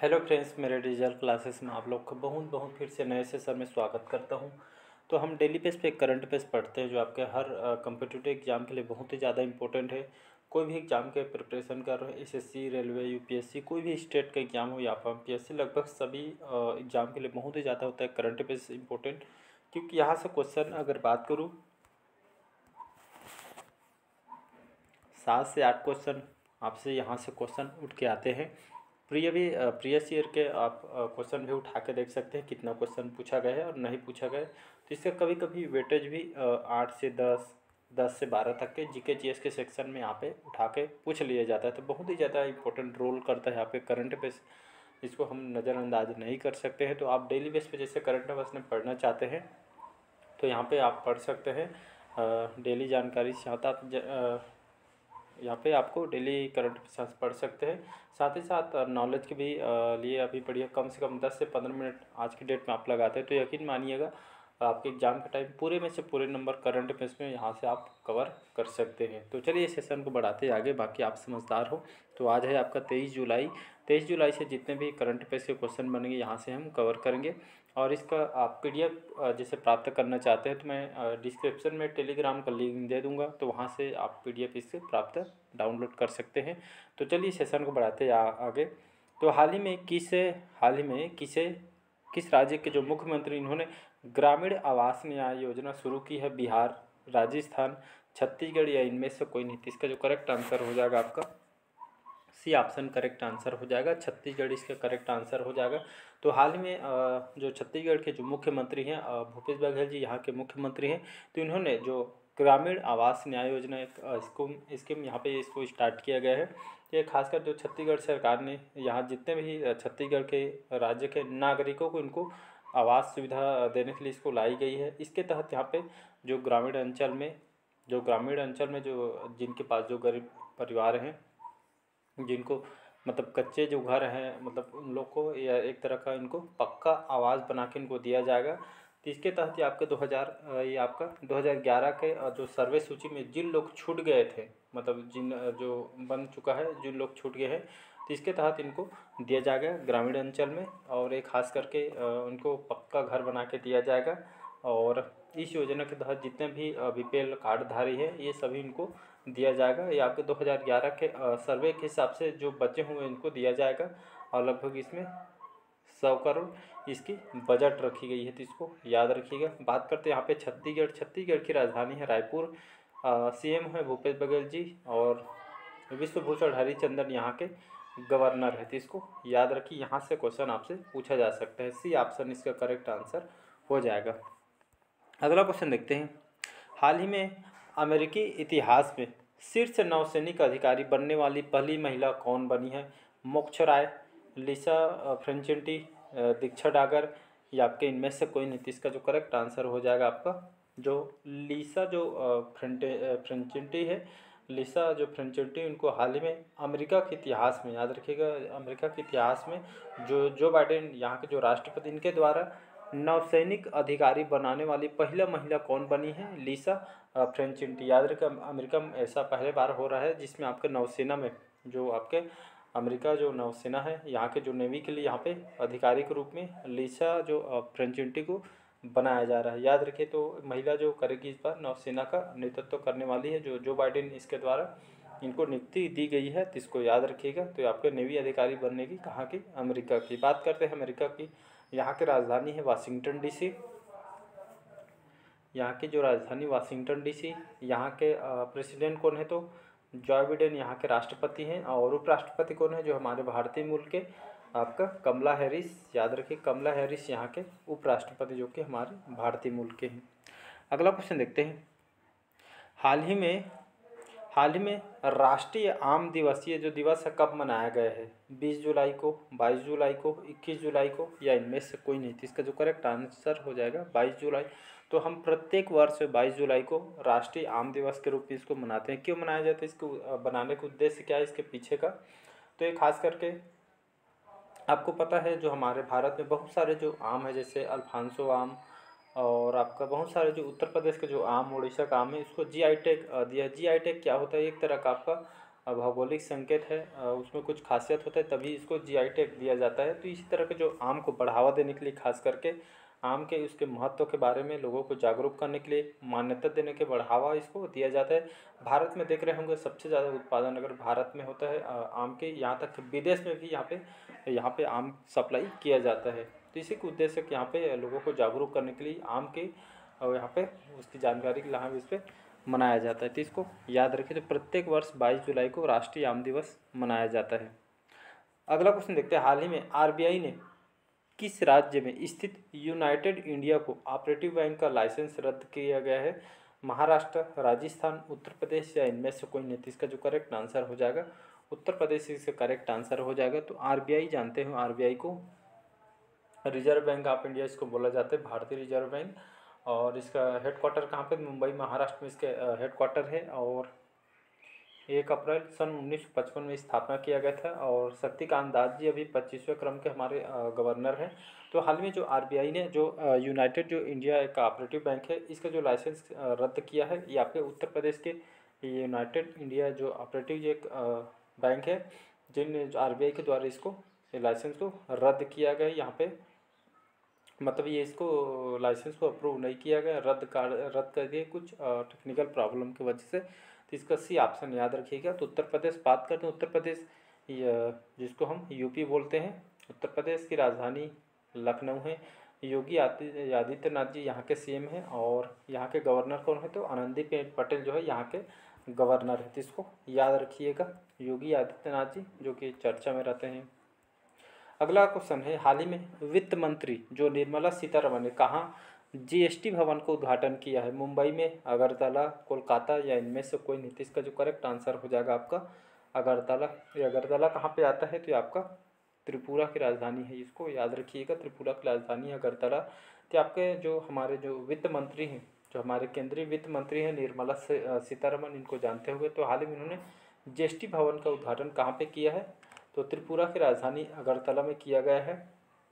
Hello friends, मेरे digital classes में आप लोग का बहुत बहुत फिर से नए सेशन में स्वागत करता हूं। तो हम डेली बेस पे करंट अफेयर्स पढ़ते हैं जो आपके हर कम्पिटिटिव एग्जाम के लिए बहुत ही ज़्यादा इंपॉर्टेंट है। कोई भी एग्जाम के प्रिपरेशन कर रहे हो, एसएससी, रेलवे, यूपीएससी, कोई भी स्टेट का एग्जाम हो या फिर एमपीएससी, लगभग सभी एग्जाम के लिए बहुत ही ज़्यादा होता है करंट अफेयर्स इंपॉर्टेंट। क्योंकि यहाँ से क्वेश्चन अगर बात करूँ 7 से 8 क्वेश्चन आपसे यहाँ से क्वेश्चन उठ के आते हैं। प्रीवियस ईयर के आप क्वेश्चन भी उठा के देख सकते हैं कितना क्वेश्चन पूछा गया है और नहीं पूछा गया है। तो इसका कभी कभी वेटेज भी 8 से 10, 10 से 12 तक के जीके जीएस के सेक्शन में यहाँ पे उठा के पूछ लिया जाता है। तो बहुत ही ज़्यादा इंपॉर्टेंट रोल करता है यहाँ पे करंट अफेयर्स, इसको हम नज़रअंदाज नहीं कर सकते हैं। तो आप डेली बेस पे जैसे करंट अफेयर्स में पढ़ना चाहते हैं तो यहाँ पे आप पढ़ सकते हैं। डेली जानकारी चाहता यहाँ पे आपको डेली करंट अफेयर्स पढ़ सकते हैं। साथ ही साथ नॉलेज के भी लिए अभी पढ़िए, कम से कम 10 से 15 मिनट आज की डेट में आप लगाते हैं तो यकीन मानिएगा आपके एग्ज़ाम के टाइम पूरे में से पूरे नंबर करंट अफेयर्स में यहाँ से आप कवर कर सकते हैं। तो चलिए सेशन को बढ़ाते हैं आगे, बाकी आप समझदार हो। तो आज है आपका 23 जुलाई। 23 जुलाई से जितने भी करंट अफेयर्स के क्वेश्चन बनेंगे यहाँ से हम कवर करेंगे। और इसका आप पीडीएफ जैसे प्राप्त करना चाहते हैं तो मैं डिस्क्रिप्शन में टेलीग्राम का लिंक दे दूंगा, तो वहाँ से आप पीडीएफ इससे प्राप्त डाउनलोड कर सकते हैं। तो चलिए सेशन को बढ़ाते हैं आगे। तो हाल ही में किस राज्य के जो मुख्यमंत्री इन्होंने ग्रामीण आवास न्याय योजना शुरू की है? बिहार, राजस्थान, छत्तीसगढ़ या इनमें से कोई नहीं? इसका जो करेक्ट आंसर हो जाएगा आपका सी ऑप्शन करेक्ट आंसर हो जाएगा, छत्तीसगढ़ इसका करेक्ट आंसर हो जाएगा। तो हाल ही में जो छत्तीसगढ़ के जो मुख्यमंत्री हैं भूपेश बघेल जी यहाँ के मुख्यमंत्री हैं। तो इन्होंने जो ग्रामीण आवास न्याय योजना एक स्कीम यहाँ पे इसको स्टार्ट किया गया है। ये खासकर जो छत्तीसगढ़ सरकार ने यहाँ जितने भी छत्तीसगढ़ के राज्य के नागरिकों को इनको आवास सुविधा देने के लिए इसको लाई गई है। इसके तहत यहाँ पे जो ग्रामीण अंचल में जो जिनके पास जो गरीब परिवार हैं, जिनको मतलब कच्चे जो घर हैं, मतलब उन लोग को या एक तरह का इनको पक्का आवास बना के इनको दिया जाएगा। तो इसके तहत ये आपका 2011 के जो सर्वे सूची में जिन लोग छूट गए थे, मतलब जो बन चुका है, जिन लोग छूट गए हैं, तो इसके तहत इनको दिया जाएगा ग्रामीण अंचल में, और एक खास करके उनको पक्का घर बना के दिया जाएगा। और इस योजना के तहत जितने भी बीपीएल कार्डधारी हैं ये सभी इनको दिया जाएगा। ये आपके 2011 के सर्वे के हिसाब से जो बचे हुए इनको दिया जाएगा, और लगभग इसमें 100 करोड़ इसकी बजट रखी गई है, तो इसको याद रखिएगा। बात करते हैं यहाँ पे छत्तीसगढ़ की राजधानी है रायपुर। सीएम है भूपेश बघेल जी, और विश्वभूषण हरिचंदन यहाँ के गवर्नर है। तो इसको याद रखिए, यहाँ से क्वेश्चन आपसे पूछा जा सकता है। सी ऑप्शन इसका करेक्ट आंसर हो जाएगा। अगला क्वेश्चन देखते हैं। हाल ही में अमेरिकी इतिहास में शीर्ष नौसैनिक अधिकारी बनने वाली पहली महिला कौन बनी है? मोक्ष राय, लिसा फ्रेंचिंटी, दीक्षा डागर या आपके इनमें से कोई नहीं? इसका जो करेक्ट आंसर हो जाएगा आपका जो लिसा जो फ्रेंचिंटी है, लिसा जो फ्रेंचिंटी, उनको हाल ही में अमेरिका के इतिहास में, याद रखिएगा, अमेरिका के इतिहास में जो बाइडेन यहाँ के जो राष्ट्रपति, इनके द्वारा नौसैनिक अधिकारी बनाने वाली पहला महिला कौन बनी है? लिसा फ्रेंचिंटी। याद रखें, अमेरिका में ऐसा पहले बार हो रहा है जिसमें आपके नौसेना में जो आपके अमेरिका जो नौसेना है यहाँ के जो नेवी के लिए यहाँ पे अधिकारी के रूप में लिसा जो फ्रेंचिंटी को बनाया जा रहा है। याद रखिए, तो महिला जो करेगी इस बार नौसेना का नेतृत्व करने वाली है, जो बाइडेन इसके द्वारा इनको नियुक्ति दी गई है, तो इसको याद रखिएगा। तो आपके नेवी अधिकारी बनने की कहाँ की? अमेरिका की। बात करते हैं अमेरिका की। यहाँ की राजधानी है वाशिंगटन डीसी। यहाँ की जो राजधानी वाशिंगटन डीसी। यहाँ के प्रेसिडेंट कौन है? तो जॉय बिडेन यहाँ के राष्ट्रपति हैं। और उपराष्ट्रपति कौन है? जो हमारे भारतीय मूल के आपका कमला हैरिस। याद रखिए, कमला हैरिस यहाँ के उपराष्ट्रपति जो कि हमारे भारतीय मूल के हैं। अगला क्वेश्चन देखते हैं। हाल ही में राष्ट्रीय आम दिवसीय जो दिवस है कब मनाया गया है? 20 जुलाई को, 22 जुलाई को, 21 जुलाई को या इनमें से कोई नहीं? तो इसका जो करेक्ट आंसर हो जाएगा 22 जुलाई। तो हम प्रत्येक वर्ष 22 जुलाई को राष्ट्रीय आम दिवस के रूप में इसको मनाते हैं। क्यों मनाया जाता है? इसको बनाने का उद्देश्य क्या है इसके पीछे का? तो ये खास करके आपको पता है जो हमारे भारत में बहुत सारे जो आम है, जैसे अल्फांसो आम, और आपका बहुत सारे जो उत्तर प्रदेश के जो आम, उड़ीसा का आम है, इसको जीआई टैग दिया। जीआई टैग क्या होता है? एक तरह का आपका भौगोलिक संकेत है, उसमें कुछ खासियत होता है तभी इसको जीआई टैग दिया जाता है। तो इसी तरह के जो आम को बढ़ावा देने के लिए, खास करके आम के उसके महत्व के बारे में लोगों को जागरूक करने के लिए, मान्यता देने के बढ़ावा इसको दिया जाता है। भारत में देख रहे होंगे सबसे ज़्यादा उत्पादन अगर भारत में होता है आम के, यहाँ तक विदेश में भी यहाँ पे आम सप्लाई किया जाता है। तो इसी के उद्देश्य से यहाँ पे लोगों को जागरूक करने के लिए आम के और यहाँ पे उसकी जानकारी के लिए हम इस पर मनाया जाता है। तो इसको याद रखिए। तो प्रत्येक वर्ष 22 जुलाई को राष्ट्रीय आम दिवस मनाया जाता है। अगला क्वेश्चन देखते हैं, हाल ही में आरबीआई ने किस राज्य में स्थित United India Cooperative Bank का लाइसेंस रद्द किया गया है? महाराष्ट्र, राजस्थान, उत्तर प्रदेश या इनमें से कोई नहीं? तो इसका जो करेक्ट आंसर हो जाएगा उत्तर प्रदेश इसका करेक्ट आंसर हो जाएगा। तो आरबीआई जानते हो, आरबीआई को रिजर्व बैंक ऑफ इंडिया इसको बोला जाता है, भारतीय रिजर्व बैंक। और इसका हेडक्वार्टर कहाँ पे? मुंबई महाराष्ट्र में इसके हेडक्वार्टर है। और 1 अप्रैल सन 1955 में स्थापना किया गया था। और शक्तिकांत दास जी अभी 25वें क्रम के हमारे गवर्नर हैं। तो हाल में जो आरबीआई ने जो यूनाइटेड जो इंडिया एक ऑपरेटिव बैंक है, इसका जो लाइसेंस रद्द किया है, ये आपके उत्तर प्रदेश के यूनाइटेड इंडिया जो ऑपरेटिव एक बैंक है, जिन आरबीआई के द्वारा इसको लाइसेंस को रद्द किया गया। यहाँ पे मतलब ये इसको लाइसेंस को अप्रूव नहीं किया गया, रद्द कर दिए कुछ टेक्निकल प्रॉब्लम की वजह से। तो इसका सी ऑप्शन याद रखिएगा। तो उत्तर प्रदेश बात करते हैं, उत्तर प्रदेश जिसको हम यूपी बोलते हैं। उत्तर प्रदेश की राजधानी लखनऊ है। योगी आदित्यनाथ जी यहाँ के सीएम हैं। और यहाँ के गवर्नर कौन है? तो आनंदीबेन पटेल जो है यहाँ के गवर्नर है। तो इसको याद रखिएगा, योगी आदित्यनाथ जी जो कि चर्चा में रहते हैं। अगला क्वेश्चन है, हाल ही में वित्त मंत्री जो निर्मला सीतारमण ने कहाँ जीएसटी भवन को उद्घाटन किया है? मुंबई में, अगरतला, कोलकाता या इनमें से कोई? नीतीश का जो करेक्ट आंसर हो जाएगा आपका अगरतला। ये अगरतला कहाँ पे आता है? तो ये आपका त्रिपुरा की राजधानी है, इसको याद रखिएगा, त्रिपुरा की राजधानी है अगरतला। तो आपके जो हमारे जो वित्त मंत्री हैं, जो हमारे केंद्रीय वित्त मंत्री हैं निर्मला सीतारमण, इनको जानते होंगे। तो हाल ही में उन्होंने जीएसटी भवन का उद्घाटन कहाँ पे किया है? तो त्रिपुरा की राजधानी अगरतला में किया गया है।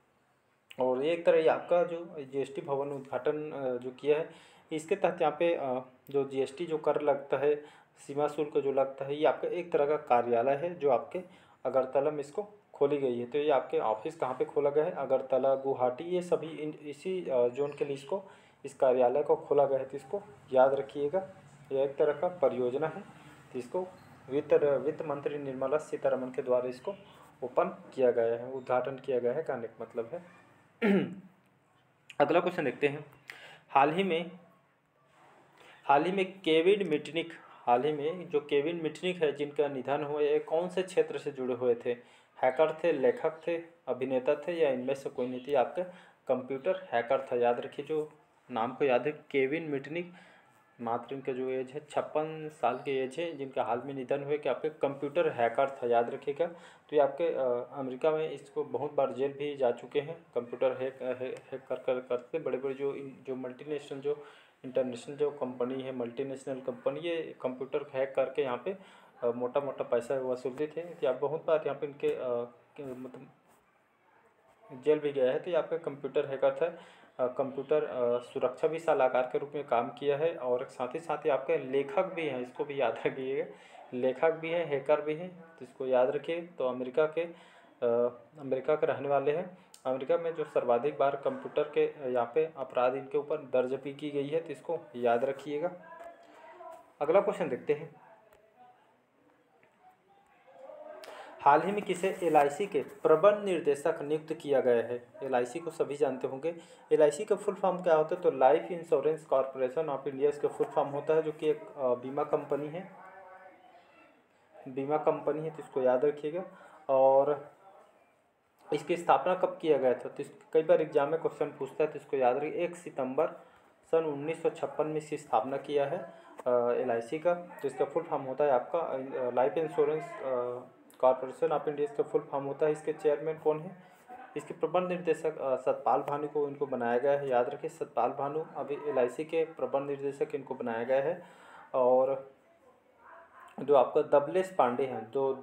और ये एक तरह ये आपका जो जीएसटी भवन उद्घाटन जो किया है, इसके तहत यहाँ पे जो जीएसटी जो कर लगता है, सीमा शुल्क जो लगता है, ये आपका एक तरह का कार्यालय है जो आपके अगरतला में इसको खोली गई है। तो ये आपके ऑफिस कहाँ पे खोला गया है? अगरतला, गुवाहाटी, ये सभी इसी जोन के लिए इसको इस कार्यालय को खोला गया है। तो इसको याद रखिएगा, यह एक तरह का परियोजना है। तो इसको वित्त मंत्री निर्मला सीतारमण के द्वारा इसको ओपन किया गया है, उद्घाटन किया गया है, कहने का मतलब है। अगला क्वेश्चन देखते हैं, हाल ही में केविन मिटनिक, हाल ही में जो केविन मिटनिक है जिनका निधन हुआ, ये कौन से क्षेत्र से जुड़े हुए थे? हैकर थे, लेखक थे, अभिनेता थे या इनमें से कोई नहीं थी? आपका कंप्यूटर हैकर था। याद रखिए, जो नाम को याद है, केविन मिटनिक। मात्र इनका जो एज है 56 साल की एज है, जिनका हाल में निधन हुए कि आपके कंप्यूटर हैकर था। याद रखिएगा। तो ये आपके अमेरिका में इसको बहुत बार जेल भी जा चुके हैं। कंप्यूटर हैक करते बड़े बड़े जो मल्टीनेशनल जो इंटरनेशनल जो कंपनी है, मल्टीनेशनल कंपनी, ये कंप्यूटर हैक करके यहाँ पे मोटा मोटा पैसा वसूलते थे। तो आप बहुत बार यहाँ पे इनके मतलब जेल भी गया है। तो ये आपका कंप्यूटर हैकर था। कंप्यूटर सुरक्षा भी सलाहकार के रूप में काम किया है। और साथ ही आपके लेखक भी हैं, इसको भी याद रखिएगा, लेखक भी हैं, हैकर भी हैं। तो इसको याद रखिए। तो अमेरिका के रहने वाले हैं। अमेरिका में जो सर्वाधिक बार कंप्यूटर के यहाँ पे अपराध इनके ऊपर दर्ज भी की गई है। तो इसको याद रखिएगा। अगला क्वेश्चन देखते हैं, हाल ही में किसे एलआईसी के प्रबंध निर्देशक नियुक्त किया गया है? एलआईसी को सभी जानते होंगे। एलआईसी का फुल फॉर्म क्या होता है? तो Life Insurance Corporation of India इसका फुल फॉर्म होता है, जो कि एक बीमा कंपनी है, तो इसको याद रखिएगा। और इसकी स्थापना कब किया गया था? तो कई बार एग्जाम में क्वेश्चन पूछता है, तो इसको याद रखिए। 1 सितंबर सन 1956 में इसकी स्थापना किया है एलआईसी का। तो इसका फुल फॉर्म होता है आपका Life Insurance Corporation of India, इसका फुल फॉर्म होता है। इसके चेयरमैन कौन है? इसके प्रबंध निर्देशक सतपाल भानु को इनको बनाया गया है। याद रखिए, सतपाल भानु अभी एलआईसी के प्रबंध निर्देशक इनको बनाया गया है। और जो आपका दबलेश पांडे हैं, जो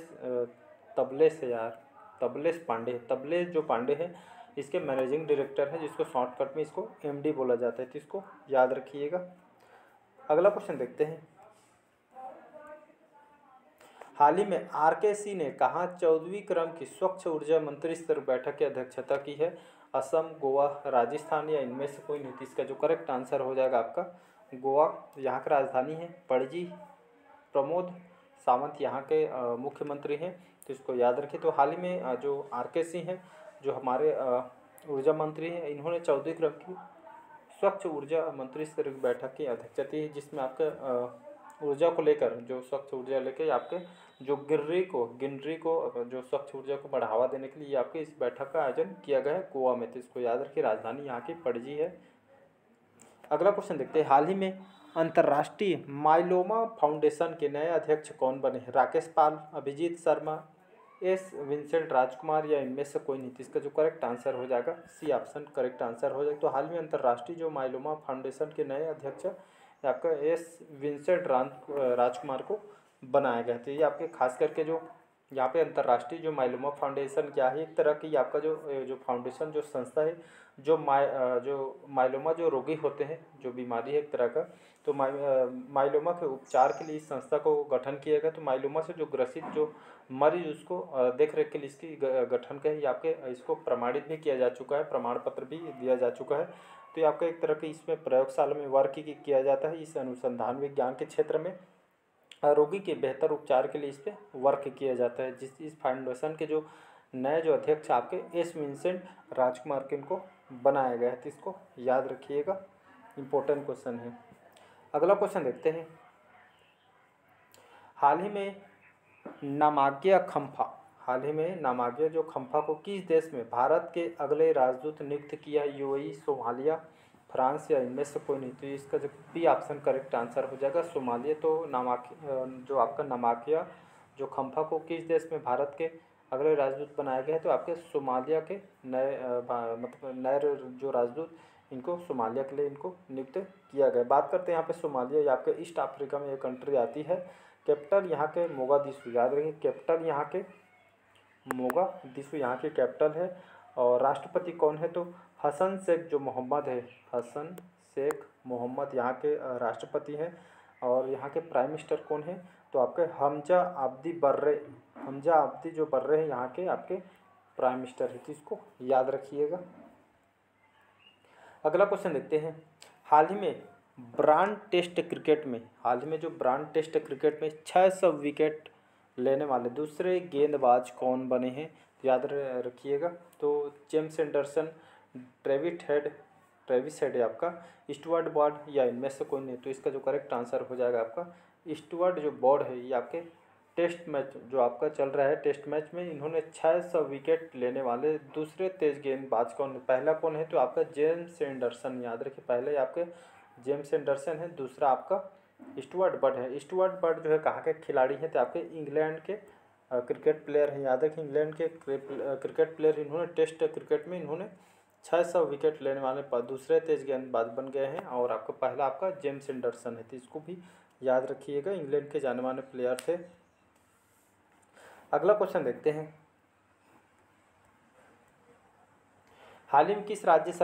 तबलेश जो पांडे हैं, इसके मैनेजिंग डायरेक्टर हैं, जिसको शॉर्टकट में इसको एमडी बोला जाता है। तो इसको याद रखिएगा। अगला क्वेश्चन देखते हैं, हाल ही में आर.के. सिंह ने कहाँ 14वीं क्रम की स्वच्छ ऊर्जा मंत्री स्तर बैठक की अध्यक्षता की है? असम, गोवा, राजस्थान या इनमें से कोई नहीं? इसका जो करेक्ट आंसर हो जाएगा आपका गोवा। यहाँ की राजधानी है पणजी। प्रमोद सावंत यहाँ के मुख्यमंत्री हैं, तो इसको याद रखिए। तो हाल ही में जो आर.के. सिंह हैं, जो हमारे ऊर्जा मंत्री हैं, इन्होंने 14वीं क्रम की स्वच्छ ऊर्जा मंत्री स्तरीय बैठक की अध्यक्षता की, जिसमें आपके ऊर्जा को लेकर, जो स्वच्छ ऊर्जा लेकर आपके जो गिनरी को जो स्वच्छ ऊर्जा को बढ़ावा देने के लिए आपके इस बैठक का आयोजन किया गया है गोवा में। तो इसको याद रखिए, राजधानी यहाँ की पणजी है। अगला क्वेश्चन देखते हैं, हाल ही में अंतर्राष्ट्रीय माइलोमा फाउंडेशन के नए अध्यक्ष कौन बने हैं? राकेश पाल, अभिजीत शर्मा, एस विंसेंट राजकुमार या इनमें से कोई नहीं? तो इसका जो करेक्ट आंसर हो जाएगा सी ऑप्शन करेक्ट आंसर हो जाएगा। तो हाल में अंतर्राष्ट्रीय जो माइलोमा फाउंडेशन के नए अध्यक्ष आपका एस विंसेंट राजकुमार को बनाया गया। तो ये आपके खास करके जो यहाँ पे अंतर्राष्ट्रीय जो माइलोमा फाउंडेशन क्या है, एक तरह की आपका जो फाउंडेशन जो संस्था है, जो माइलोमा जो रोगी होते हैं, जो बीमारी है एक तरह का, तो माइलोमा के उपचार के लिए इस संस्था को गठन किया गया। तो माइलोमा से जो ग्रसित जो मरीज, उसको देख रेख के लिए इसकी गठन का ही आपके इसको प्रमाणित भी किया जा चुका है, प्रमाण पत्र भी दिया जा चुका है। तो ये आपका एक तरह की इसमें प्रयोगशाला में वर्क किया जाता है। इस अनुसंधान विज्ञान के क्षेत्र में रोगी के बेहतर उपचार के लिए इस पर वर्क किया जाता है। इस फाउंडेशन के जो नए जो अध्यक्ष आपके एस विंसेंट राजकुमार के इनको बनाया गया है। तो इसको याद रखिएगा, इम्पोर्टेंट क्वेश्चन है। अगला क्वेश्चन देखते हैं, हाल ही में नामाग्या जो खम्फा को किस देश में भारत के अगले राजदूत नियुक्त किया? यूएई, सोमालिया, फ्रांस या इनमें से कोई नहीं? तो इसका जो बी ऑप्शन करेक्ट आंसर हो जाएगा सोमालिया। तो जो आपका नामाग्या जो खम्फा को किस देश में भारत के अगले राजदूत बनाया गया है? तो आपके सोमालिया के नए जो राजदूत, इनको सोमालिया के लिए इनको नियुक्त किया गया। बात करते हैं यहाँ पे सोमालिया, ये आपके ईस्ट अफ्रीका में एक कंट्री आती है। कैपिटल यहाँ के मोगादिशु, याद रखिए कैपिटल यहाँ के मोगादिशु यहाँ की कैपिटल है। और राष्ट्रपति कौन है? तो हसन शेख जो मोहम्मद है, हसन शेख मोहम्मद यहाँ के राष्ट्रपति हैं। और यहाँ के प्राइम मिनिस्टर कौन है? तो आपके हमजा अब्दी जो बर्रे हैं यहाँ के आपके प्राइम मिनिस्टर है। तो इसको याद रखिएगा। अगला क्वेश्चन देखते हैं, हाल ही में ब्रांड टेस्ट क्रिकेट में 600 विकेट लेने वाले दूसरे गेंदबाज कौन बने हैं? याद रखिएगा। तो जेम्स एंडरसन, ट्रेविस हेड है आपका, स्टुअर्ट बॉर्ड या इनमें से कोई नहीं? तो इसका जो करेक्ट आंसर हो जाएगा आपका स्टुअर्ट जो बॉर्ड है। ये आपके टेस्ट मैच जो आपका चल रहा है, टेस्ट मैच में इन्होंने 600 विकेट लेने वाले दूसरे तेज गेंदबाज कौन? पहला कौन है? तो आपका जेम्स एंडरसन, याद रखिए पहले आपके जेम्स एंडरसन है, दूसरा आपका स्टुअर्ट बर्ड है। स्टुअर्ट बर्ड जो है कहाँ के खिलाड़ी हैं? तो आपके इंग्लैंड के क्रिकेट प्लेयर हैं। याद रखिए इंग्लैंड के क्रिकेट प्लेयर, इन्होंने टेस्ट क्रिकेट में इन्होंने 600 विकेट लेने वाले दूसरे तेज गेंदबाज बन गए हैं। और आपका पहला आपका जेम्स एंडरसन है। तो इसको भी याद रखिएगा, इंग्लैंड के जाने माने प्लेयर थे। अगला क्वेश्चन देखते हैं, हाल ही में किस राज्य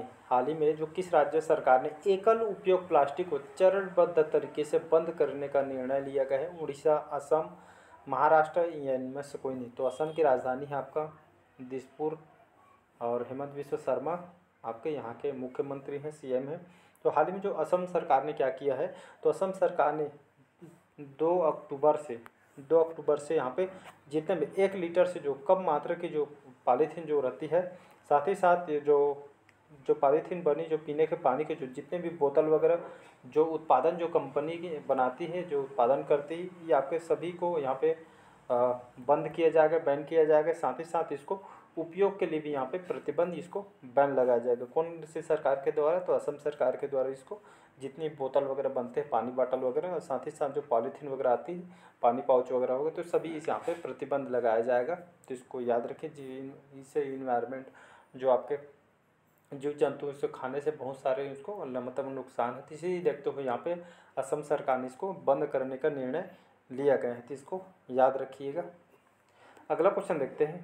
सरकार ने एकल उपयोग प्लास्टिक को चरणबद्ध तरीके से बंद करने का निर्णय लिया गया है? उड़ीसा, असम, महाराष्ट्र या इनमें से कोई नहीं? तो असम की राजधानी है आपका दिसपुर। और हेमंत बिस्वा शर्मा आपके यहाँ के मुख्यमंत्री हैं, सीएम हैं। तो हाल ही में जो असम सरकार ने क्या किया है? तो असम सरकार ने 2 अक्टूबर से यहाँ पे जितने भी 1 लीटर से जो कम मात्रा की जो पॉलीथीन जो रहती है, साथ ही साथ ये जो पॉलीथीन बनी जो पीने के पानी के जो जितने भी बोतल वगैरह जो उत्पादन जो कंपनी की बनाती है, जो उत्पादन करती है, ये आपके सभी को यहाँ पे बंद किया जाएगा, बैन किया जाएगा। साथ ही साथ इसको उपयोग के लिए भी यहाँ पे प्रतिबंध, इसको बैन लगाया जाएगा। कौन सी सरकार के द्वारा? तो असम सरकार के द्वारा इसको जितनी बोतल वगैरह बनते हैं, पानी बॉटल वगैरह, और साथ ही साथ जो पॉलीथीन वगैरह आती है, पानी पाउच वगैरह होगा, तो सभी इस यहाँ पे प्रतिबंध लगाया जाएगा। तो इसको याद रखें। इससे इन्वायरमेंट जो आपके जीव जंतु इसको खाने से बहुत सारे इसको मतलब नुकसान है। इसी देखते हुए यहाँ पे असम सरकार ने इसको बंद करने का निर्णय लिया गया है। तो इसको याद रखिएगा। अगला क्वेश्चन देखते हैं,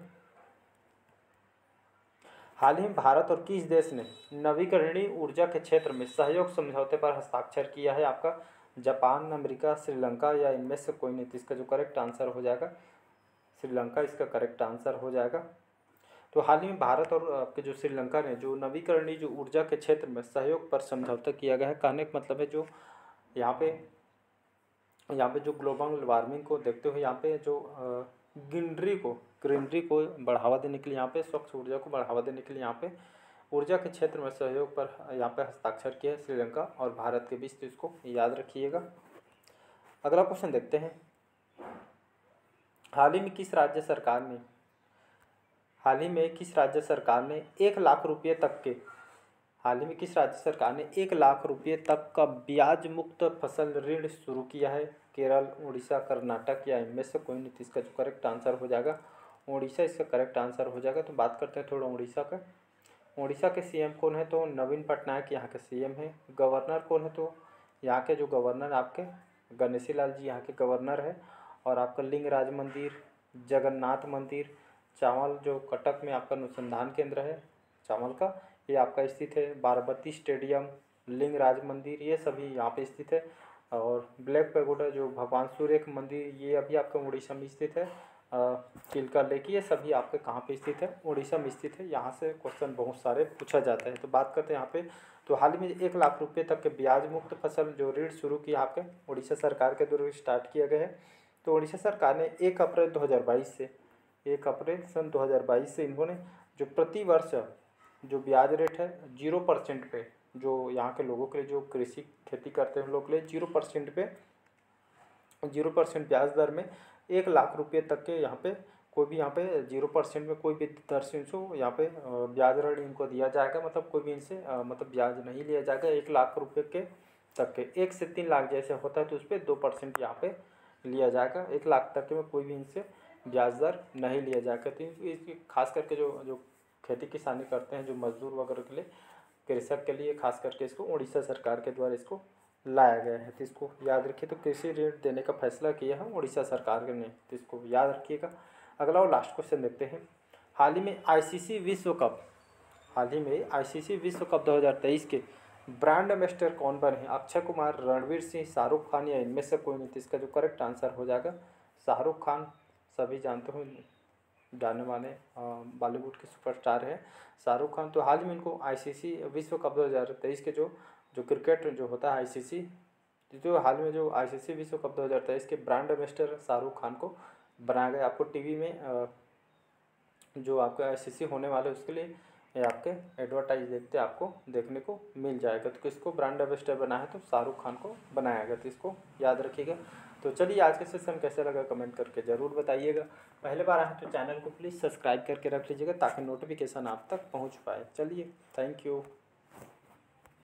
हाल ही में भारत और किस देश ने नवीकरणीय ऊर्जा के क्षेत्र में सहयोग समझौते पर हस्ताक्षर किया है? आपका जापान, अमेरिका, श्रीलंका या इनमें से कोई नहीं। तो इसका जो करेक्ट आंसर हो जाएगा श्रीलंका, इसका करेक्ट आंसर हो जाएगा। तो हाल ही में भारत और आपके जो श्रीलंका ने जो नवीकरणीय जो ऊर्जा के क्षेत्र में सहयोग पर समझौता किया गया है। कहने का मतलब है जो यहाँ पे जो ग्लोबल वार्मिंग को देखते हुए यहाँ पे जो ग्रीनरी को बढ़ावा देने के लिए, यहाँ पे स्वच्छ ऊर्जा को बढ़ावा देने के लिए यहाँ पे ऊर्जा के क्षेत्र में सहयोग पर यहाँ पे हस्ताक्षर किया है श्रीलंका और भारत के बीच। तो इसको याद रखिएगा। अगला क्वेश्चन देखते हैं। हाल ही में किस राज्य सरकार ने 1 लाख रुपये तक के हाल ही में किस राज्य सरकार ने 1 लाख रुपये तक का ब्याज मुक्त फसल ऋण शुरू किया है? केरल, उड़ीसा, कर्नाटक या इनमें से कोई नहीं। तो इसका जो करेक्ट आंसर हो जाएगा उड़ीसा, इसका करेक्ट आंसर हो जाएगा। तो बात करते हैं थोड़ा उड़ीसा का। उड़ीसा के सीएम कौन है? तो नवीन पटनायक यहाँ के सीएम है। गवर्नर कौन है? तो यहाँ के जो गवर्नर आपके गणेशी लाल जी यहाँ के गवर्नर है। और आपका लिंगराज मंदिर, जगन्नाथ मंदिर, चावल जो कटक में आपका अनुसंधान केंद्र है चावल का, ये आपका स्थित है। बाराबती स्टेडियम, लिंगराज मंदिर, ये सभी यहाँ पे स्थित है। और ब्लैक पैगोडा जो भगवान सूर्य का मंदिर, ये अभी आपका उड़ीसा में स्थित है। चिल्का लेक, ये सभी आपके कहाँ पे स्थित है? उड़ीसा में स्थित है। यहाँ से क्वेश्चन बहुत सारे पूछा जाता है। तो बात करते हैं यहाँ पे। तो हाल ही में 1 लाख रुपये तक के ब्याज मुक्त फसल जो ऋण शुरू किया आपके उड़ीसा सरकार के द्वारा स्टार्ट किया गया है। तो उड़ीसा सरकार ने 1 अप्रैल 2022 से इन्होंने जो प्रति वर्ष जो ब्याज रेट है 0% पे, जो यहाँ के लोगों के लिए जो कृषि खेती करते हैं उन लोगों के लिए 0% ब्याज दर में 1 लाख रुपये तक के यहाँ पे कोई भी यहाँ पे 0% में कोई भी दर से इनको यहाँ पे ब्याज ऋण इनको दिया जाएगा। मतलब कोई भी इनसे मतलब ब्याज नहीं लिया जाएगा 1 लाख रुपये के तक के। 1 से 3 लाख जैसे होता है तो उस पर 2% यहाँ पे लिया जाएगा। 1 लाख तक के में कोई भी इनसे ब्याज दर नहीं लिया जाएगा। तो इसकी खास करके जो खेती किसानी करते हैं जो मजदूर वगैरह के लिए, कृषक के लिए खास करके इसको उड़ीसा सरकार के द्वारा इसको लाया गया है। तो इसको याद रखिए। तो कृषि ऋण देने का फैसला किया है उड़ीसा सरकार ने। तो इसको याद रखिएगा। अगला और लास्ट क्वेश्चन देखते हैं। हाल ही में आईसीसी विश्व कप 2023 के ब्रांड एम्बेसडर कौन बने हैं? अक्षय कुमार, रणवीर सिंह, शाहरुख खान या इनमें से कोई नहीं। तो इसका जो करेक्ट आंसर हो जाएगा शाहरुख खान। सभी जानते हो जाने माने बॉलीवुड के सुपरस्टार हैं शाहरुख खान। तो हाल ही में इनको आईसीसी विश्व कप 2023 के जो क्रिकेट जो होता है आईसीसी, जो हाल में जो आईसीसी विश्व कप 2023 के ब्रांड एम्बेसडर शाहरुख खान को बनाया गया। आपको टीवी में जो आपका आईसीसी होने वाले उसके लिए ये आपके एडवर्टाइज आपको देखने को मिल जाएगा। तो किसको ब्रांड एम्बेसडर बना है? तो शाहरुख खान को बनाया गया। तो इसको याद रखिएगा। तो चलिए आज का सेशन कैसा लगा कमेंट करके ज़रूर बताइएगा। पहले बार आए तो चैनल को प्लीज़ सब्सक्राइब करके रख लीजिएगा ताकि नोटिफिकेशन आप तक पहुंच पाए। चलिए, थैंक यू।